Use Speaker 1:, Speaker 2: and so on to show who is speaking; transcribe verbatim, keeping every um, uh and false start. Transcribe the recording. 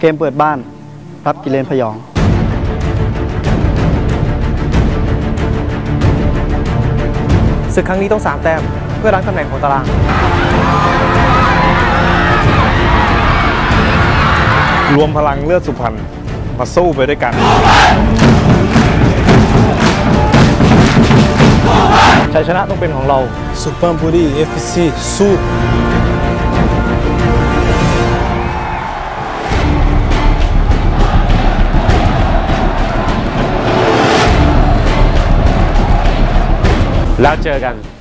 Speaker 1: เกมเปิดบ้านรับกิเลนพยอง
Speaker 2: ศึกครั้งนี้ต้องสามแต้มเพื่อรั้งตำแหน่งของตาราง
Speaker 3: รวมพลังเลือดสุพรรณมาสู้ไปด้วยกันชัยชนะต้องเป็นของเรา
Speaker 4: สุพรรณบุรี เอฟ ซี สู้
Speaker 5: แล้วเจอกัน